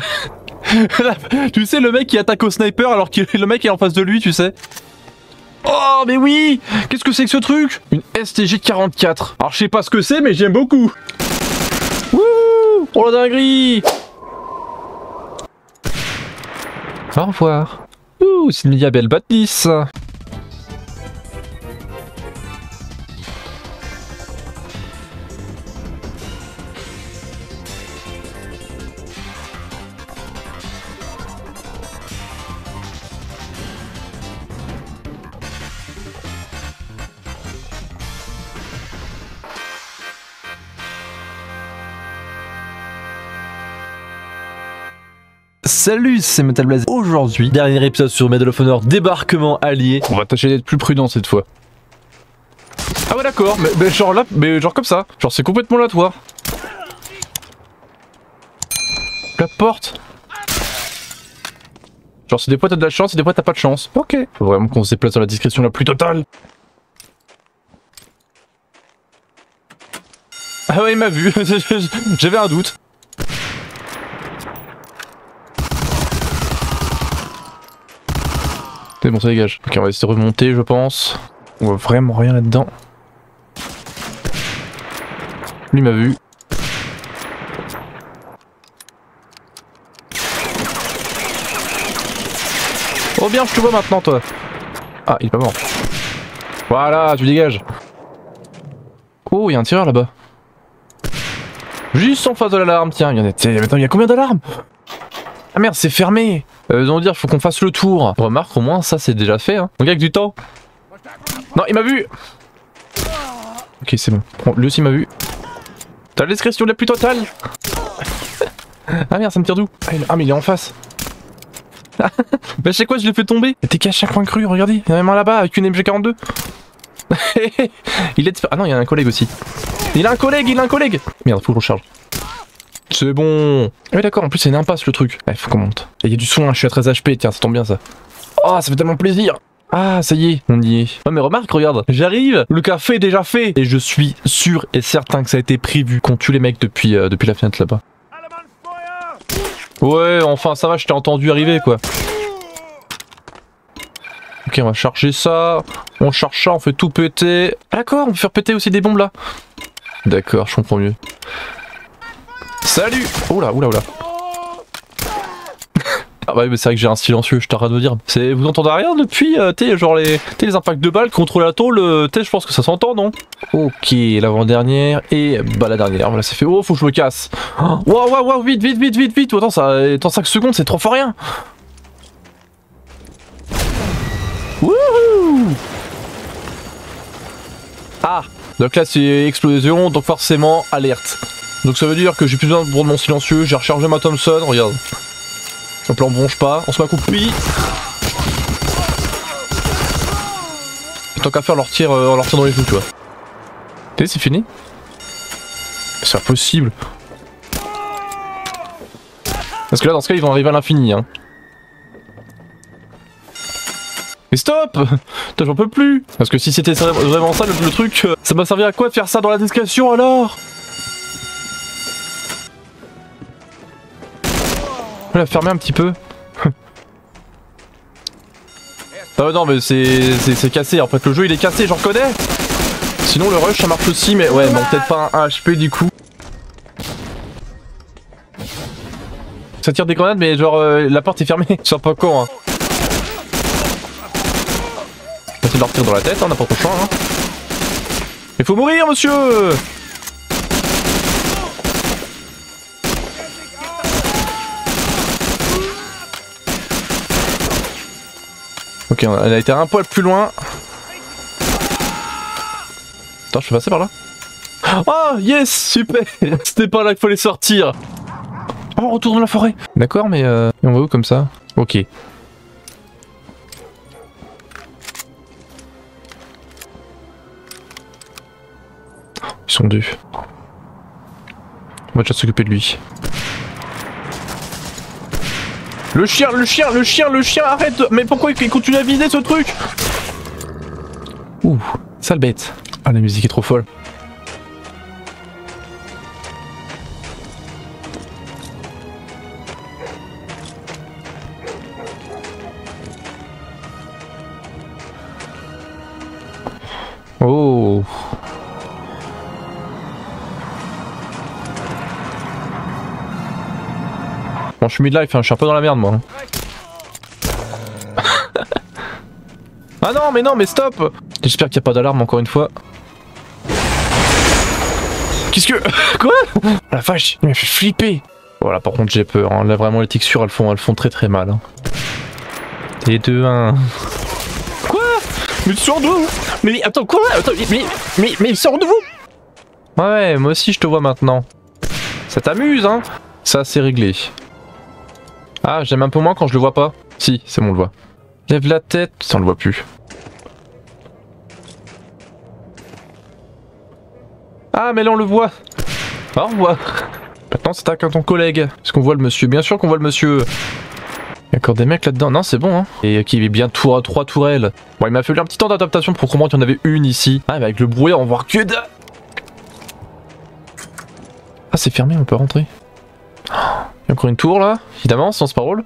Tu sais, le mec qui attaque au sniper alors que le mec est en face de lui, tu sais. Oh, mais oui! Qu'est-ce que c'est que ce truc? Une STG 44. Alors, je sais pas ce que c'est, mais j'aime beaucoup. Wouh! Oh la dinguerie! Au revoir. Ouh, c'est une belle bâtisse. Salut, c'est Metal Blaze. Aujourd'hui, dernier épisode sur Medal of Honor, débarquement allié. On va tâcher d'être plus prudent cette fois. Ah ouais d'accord, mais genre là, mais genre comme ça. Genre c'est complètement aléatoire. La porte. Genre c'est des fois t'as de la chance et des fois t'as pas de chance. Ok. Faut vraiment qu'on se déplace dans la discrétion la plus totale. Ah ouais il m'a vu, j'avais un doute. C'est bon, ça dégage. Ok, on va essayer de remonter, je pense. On voit vraiment rien là-dedans. Lui m'a vu. Oh bien, je te vois maintenant, toi. Ah, il est pas mort. Voilà, tu dégages. Oh, il y a un tireur là-bas. Juste en face de l'alarme, tiens. Il y a combien d'alarmes? Ah merde, c'est fermé. On va dire, faut qu'on fasse le tour. Remarque, au moins, ça c'est déjà fait. Hein. On gagne du temps. Non, il m'a vu. Ok, c'est bon. Bon, lui aussi m'a vu. T'as la discrétion la plus totale. Ah merde, ça me tire d'où? Ah, mais il est en face. Bah, je sais quoi, je l'ai fait tomber. T'es caché à coin cru, regardez. Il y en a un là-bas avec une MG42. Il est. Ah non, il y a un collègue aussi. Il a un collègue. Merde, faut que je recharge. C'est bon. Ah oui d'accord, en plus c'est une impasse le truc. Il faut qu'on monte. Il y a du soin, je suis à 13 HP, tiens ça tombe bien ça. Oh ça fait tellement plaisir. Ah ça y est, on y est. Ouais mais remarque, regarde, j'arrive, le café est déjà fait. Et je suis sûr et certain que ça a été prévu qu'on tue les mecs depuis la fenêtre là-bas. Ouais enfin ça va, je t'ai entendu arriver quoi. Ok on va charger ça. On charge ça, on fait tout péter. Ah, d'accord, on peut faire péter aussi des bombes là. D'accord, je comprends mieux. Salut! Oula, oula, oula. Ah bah oui, c'est vrai que j'ai un silencieux, je t'arrête de dire. Vous entendez rien depuis, genre les impacts de balles contre la tôle, je pense que ça s'entend, non? Ok, l'avant-dernière et bah la dernière, voilà c'est fait. Oh, faut que je me casse. Waouh, waouh, waouh, vite, vite, vite, vite, vite. Attends, ça, attends 5 secondes, c'est 3 fois rien. Wouhou! Ah, donc là c'est explosion, donc forcément alerte. Donc ça veut dire que j'ai plus besoin de mon silencieux, j'ai rechargé ma Thompson, regarde. Hop là on bronche pas, on se met à couper. Tant qu'à faire, on leur tire dans les joues, tu vois. T'es c'est fini? C'est impossible. Parce que là dans ce cas ils vont arriver à l'infini hein. Mais stop! Putain j'en peux plus! Parce que si c'était vraiment ça le truc, ça m'a servi à quoi de faire ça dans la discrétion alors? On va la fermer un petit peu. Ah non mais c'est cassé, en fait le jeu il est cassé, j'en reconnais. Sinon le rush ça marche aussi mais ouais bon peut-être pas un HP du coup. Ça tire des grenades mais genre la porte est fermée, c'est pas con hein. On va essayer de leur tirer dans la tête, hein, n'importe quoi hein. Il faut mourir monsieur. Ok, elle a été un poil plus loin. Attends, je peux passer par là? Oh, yes, super. C'était pas là qu'il fallait sortir. Oh, retour dans la forêt. D'accord, mais on va où comme ça? Ok. Ils sont deux. On va déjà s'occuper de lui. Le chien, arrête! Mais pourquoi il continue à viser ce truc? Ouh, sale bête. Ah, la musique est trop folle. Bon, je suis mid-life, hein, je suis un peu dans la merde moi. Ah non mais stop. J'espère qu'il n'y a pas d'alarme encore une fois. Qu'est-ce que... Quoi? La vache, il m'a fait flipper. Voilà, par contre j'ai peur, hein. Là vraiment les textures elles font très très mal. Hein. T 2 1. Quoi? Mais tu sors d'où? Mais attends, quoi? Attends, mais il sort de vous? Ouais, moi aussi je te vois maintenant. Ça t'amuse, hein? Ça c'est réglé. Ah, j'aime un peu moins quand je le vois pas. Si, c'est bon, on le voit. Lève la tête, ça on le voit plus. Ah, mais là on le voit. Au revoir. Maintenant c'est à ton collègue. Est-ce qu'on voit le monsieur? Bien sûr qu'on voit le monsieur. Il y a encore des mecs là-dedans. Non, c'est bon, hein. Et qui est bien tour à 3 tourelles. Bon, il m'a fallu un petit temps d'adaptation pour comprendre qu'il y en avait une ici. Ah, mais avec le brouillard, on voit que de... Ah, c'est fermé, on peut rentrer. Il y a encore une tour là, évidemment, sans parole.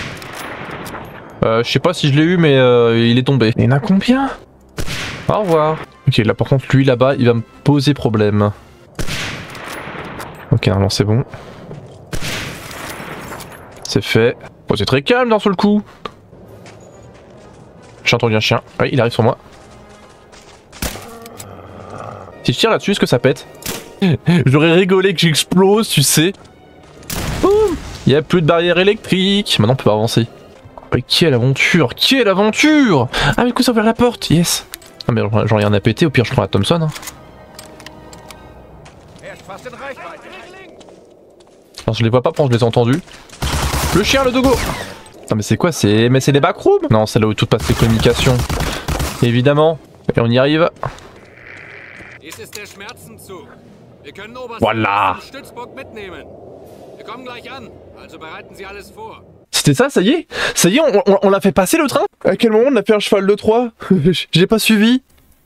Je sais pas si je l'ai eu, mais il est tombé. Il y en a combien? Au revoir. Ok, là par contre, lui là-bas, il va me poser problème. Ok, non, c'est bon. C'est fait. Bon, c'est très calme d'un seul coup. J'ai entendu un chien. Oui, il arrive sur moi. Si je tire là-dessus, est-ce que ça pète? J'aurais rigolé que j'explose, tu sais. Il n'y a plus de barrière électrique. Maintenant, on peut pas avancer. Mais quelle aventure! Quelle aventure! Ah, mais du coup, ça ouvre la porte. Yes. Ah, mais j'en ai rien à péter. Au pire, je prends la Thompson. Hein. Non, je les vois pas, je les ai entendus. Le chien, le dogo! Ah, mais c'est quoi? Mais c'est des backrooms? Non, c'est là où tout passe les communications. Évidemment. Et on y arrive. Voilà! C'était ça, ça y est? Ça y est, on l'a fait passer le train? À quel moment on a fait un cheval de 3? J'ai pas suivi.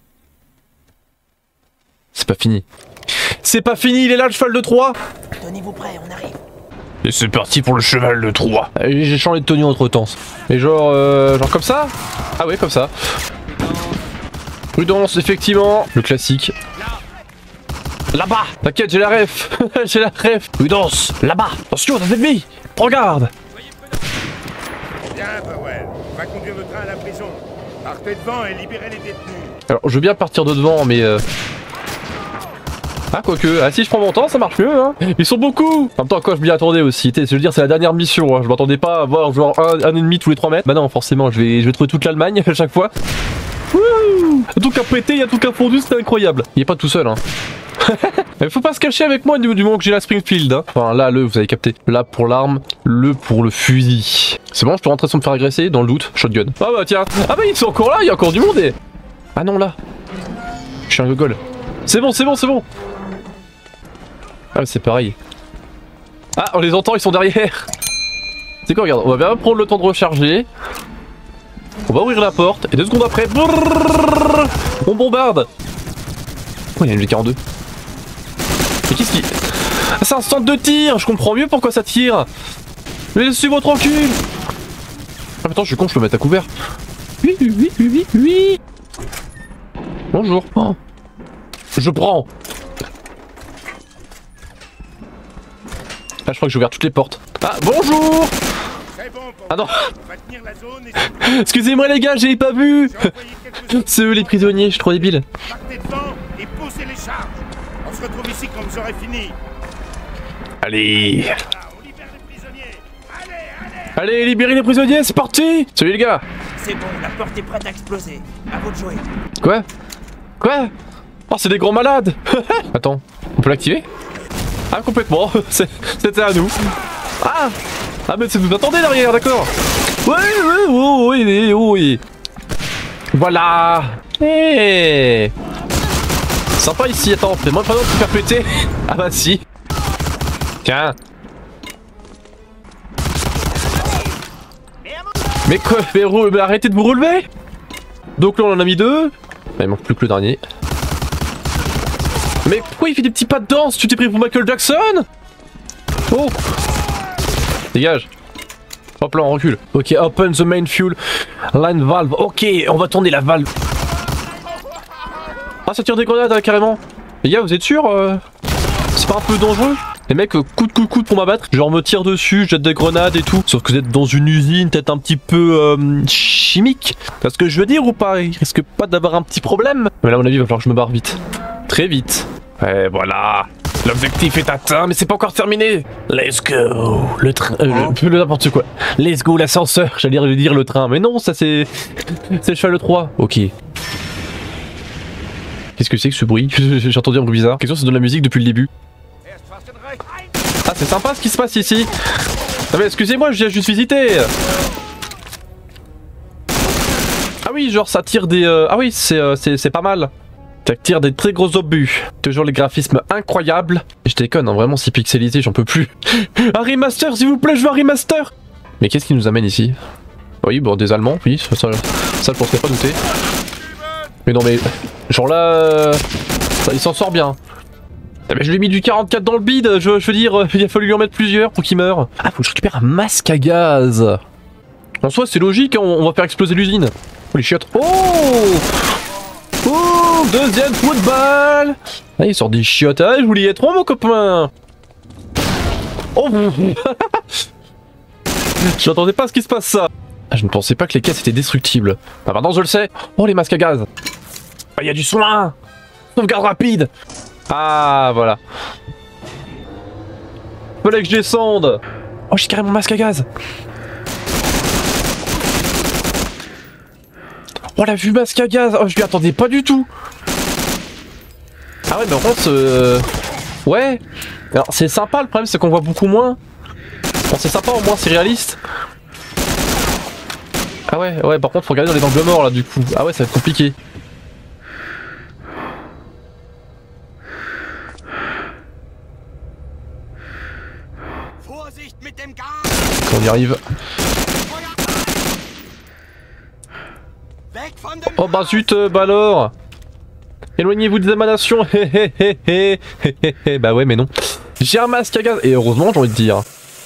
C'est pas fini. C'est pas fini, il est là le cheval de 3! Tenez-vous prêts, on arrive. Et c'est parti pour le cheval de 3. J'ai changé de tenue entre temps. Et genre comme ça? Ah ouais, comme ça. Prudence, effectivement. Le classique. Là-bas! T'inquiète, j'ai la ref. J'ai la ref. Prudence, là-bas. Attention, t'as ennemi. Regarde. Bien, Powell. On va conduire le train à la prison. Partez devant et libérez les détenus. Alors, je veux bien partir de devant, mais... Ah, quoique. Ah, si je prends mon temps, ça marche mieux, hein. Ils sont beaucoup. En même temps, quoi, je m'y attendais aussi. Je veux dire, c'est la dernière mission. Hein. Je m'attendais pas à voir genre un ennemi tous les 3 mètres. Bah non, forcément, je vais trouver toute l'Allemagne à chaque fois. Wouh! Un truc à péter, il y a un truc à fondu, c'était incroyable. Il est pas tout seul, hein. Mais faut pas se cacher avec moi du moment que j'ai la Springfield. Hein. Enfin, là, vous avez capté. Là pour l'arme, le pour le fusil. C'est bon, je peux rentrer sans me faire agresser, dans le doute. Shotgun. Ah bah tiens. Ah bah ils sont encore là, il y a encore du monde. Et... Ah non, là. Je suis un gogol. C'est bon, c'est bon, c'est bon. Ah, c'est pareil. Ah, on les entend, ils sont derrière. C'est quoi, regarde, on va bien prendre le temps de recharger. On va ouvrir la porte, et 2 secondes après, brrr, on bombarde. Oh, il y a une G42. Mais qu'est-ce qui... Ah, c'est un centre de tir. Je comprends mieux pourquoi ça tire. Mais laissez-moi tranquille. Ah putain, je suis con, je peux mettre à couvert. Oui, oui, oui, oui, oui. Bonjour. Oh. Je prends. Ah, je crois que j'ai ouvert toutes les portes. Ah, bonjour. Ah non. Excusez-moi les gars, j'ai pas vu. C'est eux les prisonniers, je suis trop débile. Partez devant et posez les charges. On se retrouve ici quand vous aurez fini. Allez. Là, on libère les prisonniers. Allez, Allez, libérez les prisonniers, c'est parti. Salut les gars. C'est bon, la porte est prête à exploser. À vous de jouer. Quoi? Quoi? Oh, c'est des grands malades. Attends, on peut l'activer? Ah, complètement. C'était à nous. Ah. Ah, mais c'est vous attendez derrière, d'accord. Ouais, ouais, oh, oui, oui. Voilà. Hey. Sympa ici, attends, fais-moi pas de faire péter. Ah bah si. Tiens. Mais quoi, mais arrêtez de vous relever. Donc là on en a mis 2. Bah, il manque plus que le dernier. Mais pourquoi il fait des petits pas de danse? Tu t'es pris pour Michael Jackson? Oh. Dégage. Hop là on recule. Ok, open the main fuel line valve. Ok, on va tourner la valve. Ah, ça tire des grenades hein, carrément. Les gars, vous êtes sûrs c'est pas un peu dangereux? Les mecs coude pour m'abattre, genre me tirent dessus, jettent des grenades et tout. Sauf que vous êtes dans une usine peut-être un petit peu chimique. C'est ce que je veux dire ou pas? Il risque pas d'avoir un petit problème. Mais là à mon avis il va falloir que je me barre vite. Très vite. Et voilà. L'objectif est atteint, mais c'est pas encore terminé. Let's go. Le train, le n'importe quoi. Let's go l'ascenseur. J'allais dire le train, mais non, ça c'est le cheval 3. Ok. Qu'est-ce que c'est que ce bruit? J'ai entendu un bruit bizarre. Question, c'est de la musique depuis le début. Ah, c'est sympa ce qui se passe ici. Ah mais excusez-moi, je viens juste visiter. Ah oui, genre ça tire des... Ah oui, c'est pas mal. Ça tire des très gros obus. Toujours les graphismes incroyables. Je déconne, hein, vraiment si pixelisé, j'en peux plus. Un remaster, s'il vous plaît, je veux un remaster. Mais qu'est-ce qui nous amène ici? Oui, bon, des Allemands, oui, ça je pensais pas douter. Mais non mais... Genre là... il s'en sort bien. Ah mais je lui ai mis du 44 dans le bide, je veux dire, il a fallu lui en mettre plusieurs pour qu'il meure. Ah, faut que je récupère un masque à gaz. En soi, c'est logique, hein, on va faire exploser l'usine. Oh les chiottes. Oh! Oh, deuxième football. Ah, il sort des chiottes. Ah, je voulais y être mon copain. Oh. J'entendais pas ce qui se passe ça. Ah, je ne pensais pas que les caisses étaient destructibles. Ah, maintenant je le sais. Oh, les masques à gaz. Ah, il y a du soin. Sauvegarde rapide. Ah, voilà. Fallait que je descende. Oh, j'ai carrément mon masque à gaz. Oh la vue masque à gaz. Oh je lui attendais pas du tout. Ah ouais mais en contre ouais. Alors c'est sympa, le problème c'est qu'on voit beaucoup moins. Bon c'est sympa au moins c'est réaliste. Ah ouais par contre faut regarder dans les angles morts là du coup. Ah ouais ça va être compliqué. Quand on y arrive. Oh bah zut, bah alors. Éloignez-vous des émanations. Bah ouais mais non. J'ai un masque à gaz. Et heureusement j'ai envie de dire.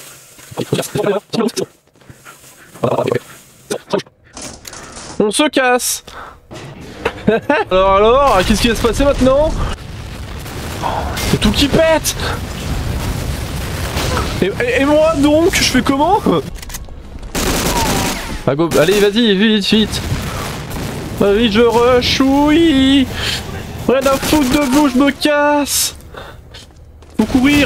On se casse. Alors, qu'est-ce qui va se passer maintenant? C'est tout qui pète. Et moi donc, je fais comment? Ah, go, allez vas-y, vite. Allez, je rush, oui. Rien à foutre de vous, je me casse. Faut courir.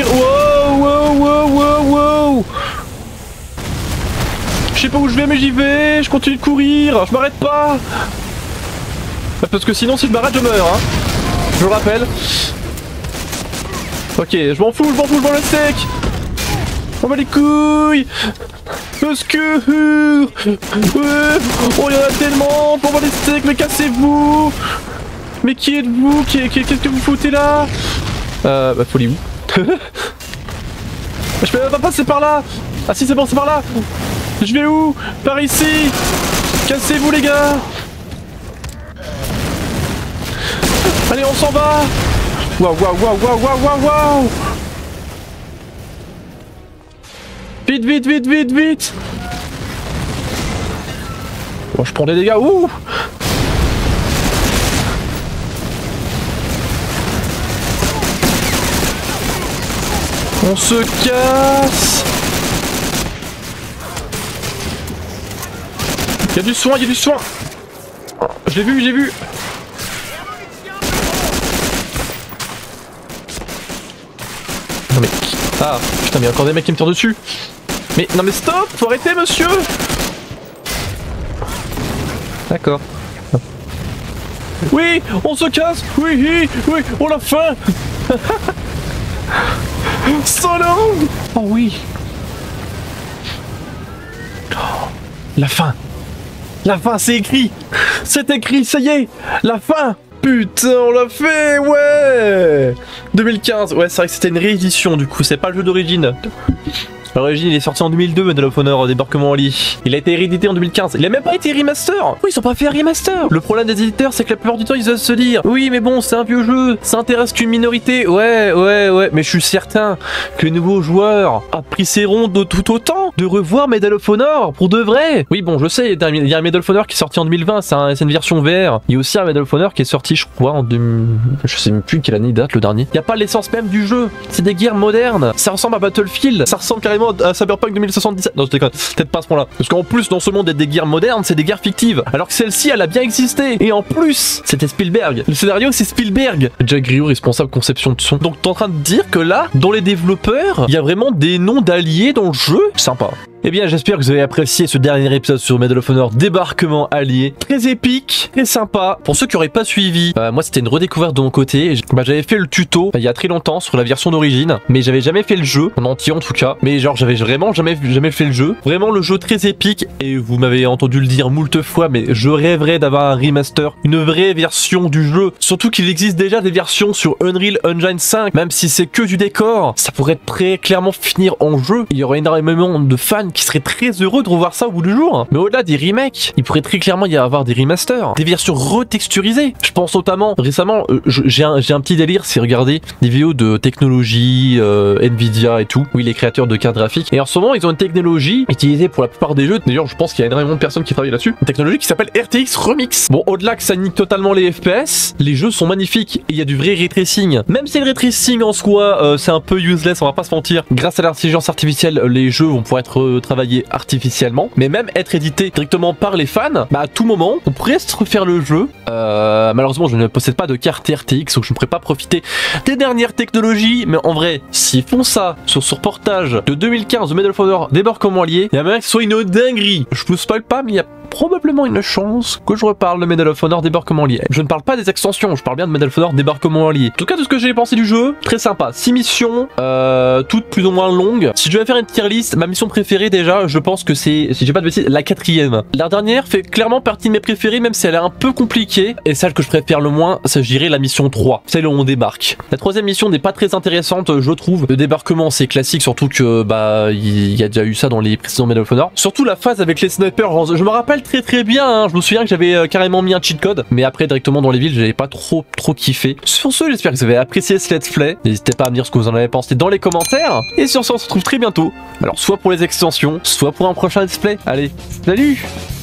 Wow. Je sais pas où je vais, mais j'y vais. Je continue de courir. Je m'arrête pas. Parce que sinon, si je m'arrête, je meurs. Hein. Je le rappelle. Ok, je m'en fous, je m'en le steak. On va les couilles. Le secours. Oh, il y en a tellement. Pour voir les steaks, mais cassez-vous. Mais qui êtes-vous? Qu'est-ce que vous foutez là? Bah, faut aller où? Je peux pas passer par là. Ah si, c'est bon, c'est par là. Je vais où? Par ici. Cassez-vous, les gars. Allez, on s'en va. Waouh. Vite. Bon, je prends des dégâts. Ouh. On se casse. Il y a du soin. Je l'ai vu. Non mais... Ah, putain, mais il y a encore des mecs qui me tirent dessus. Mais non mais stop, faut arrêter monsieur. D'accord. Oui, on se casse. Oui, on l'a faim. Solo. Oh oui. La fin, c'est écrit. C'est écrit, ça y est. La fin. Putain, on l'a fait, ouais. 2015, ouais, c'est vrai que c'était une réédition, du coup, c'est pas le jeu d'origine. L'origine, il est sorti en 2002, Medal of Honor, débarquement en lit. Il a été réédité en 2015. Il a même pas été remaster. Oui, ils ont pas fait un remaster. Le problème des éditeurs, c'est que la plupart du temps, ils osent se dire oui, mais bon, c'est un vieux jeu, ça intéresse qu'une minorité. Ouais. Mais je suis certain que les nouveaux joueurs apprécieront de tout autant de revoir Medal of Honor pour de vrai. Oui, bon, je sais, il y a un Medal of Honor qui est sorti en 2020, c'est une version VR. Il y a aussi un Medal of Honor qui est sorti sorti, je crois, en 2000... Je sais même plus quelle année date le dernier. Y a pas l'essence même du jeu. C'est des guerres modernes. Ça ressemble à Battlefield. Ça ressemble carrément à Cyberpunk 2077. Non, je déconne. Peut-être pas à ce point-là. Parce qu'en plus, dans ce monde des guerres modernes, c'est des guerres fictives. Alors que celle-ci, elle a bien existé. Et en plus, c'était Spielberg. Le scénario, c'est Spielberg. Jack Griou, responsable conception de son. Donc, t'es en train de dire que là, dans les développeurs, il y a vraiment des noms d'alliés dans le jeu. Sympa. Eh bien, j'espère que vous avez apprécié ce dernier épisode sur Medal of Honor Débarquement Allié. Très épique, très sympa. Pour ceux qui n'auraient pas suivi, moi c'était une redécouverte de mon côté. J'avais fait le tuto il y a très longtemps sur la version d'origine, mais j'avais jamais fait le jeu, en entier en tout cas. Mais genre, j'avais vraiment jamais fait le jeu. Vraiment le jeu très épique, et vous m'avez entendu le dire moult fois, mais je rêverais d'avoir un remaster, une vraie version du jeu. Surtout qu'il existe déjà des versions sur Unreal Engine 5, même si c'est que du décor. Ça pourrait très clairement finir en jeu. Il y aurait énormément de fans qui seraient très heureux de revoir ça au bout du jour. Mais au-delà des remakes, il pourrait très clairement y avoir des remasters, des versions retexturisées. Je pense notamment, récemment, j'ai un petit délire, c'est regarder des vidéos de technologie, Nvidia et tout, oui, les créateurs de cartes graphiques. Et en ce moment, ils ont une technologie utilisée pour la plupart des jeux. D'ailleurs, je pense qu'il y a énormément de personnes qui travaillent là-dessus. Une technologie qui s'appelle RTX Remix. Bon, au-delà que ça nique totalement les FPS, les jeux sont magnifiques et il y a du vrai ray tracing. Même si le ray tracing en soi, c'est un peu useless, on va pas se mentir. Grâce à l'intelligence artificielle, les jeux vont pouvoir être travaillés artificiellement, mais même être édité directement par les fans, bah à tout moment, on pourrait se refaire le jeu. Malheureusement, je ne possède pas de carte RTX, donc je ne pourrais pas profiter des dernières technologies, mais en vrai, s'ils font ça sur reportage de 2015 de Medal of Honor Débarquement Allié, il y a même que ce soit une dinguerie. Je vous spoil pas, mais il y a probablement une chance que je reparle de Medal of Honor Débarquement Allié. Je ne parle pas des extensions, je parle bien de Medal of Honor Débarquement Allié. En tout cas, de ce que j'ai pensé du jeu, très sympa. 6 missions, toutes plus ou moins longues. Si je devais faire une tier list, ma mission préférée déjà, je pense que c'est, si j'ai pas de bêtises, la 4e. La dernière fait clairement partie de mes préférées, même si elle est un peu compliquée. Et celle que je préfère le moins, ça je dirais la mission 3, celle où on débarque. La 3e mission n'est pas très intéressante, je trouve. Le débarquement, c'est classique, surtout que bah il y a déjà eu ça dans les précédents Medal of Honor. Surtout la phase avec les snipers, je me rappelle très bien, hein. Je me souviens que j'avais carrément mis un cheat code, mais après directement dans les villes, j'avais pas trop kiffé. Sur ce, j'espère que vous avez apprécié ce let's play. N'hésitez pas à me dire ce que vous en avez pensé dans les commentaires. Et sur ce, on se retrouve très bientôt. Alors soit pour les extensions, soit pour un prochain let's play. Allez, salut!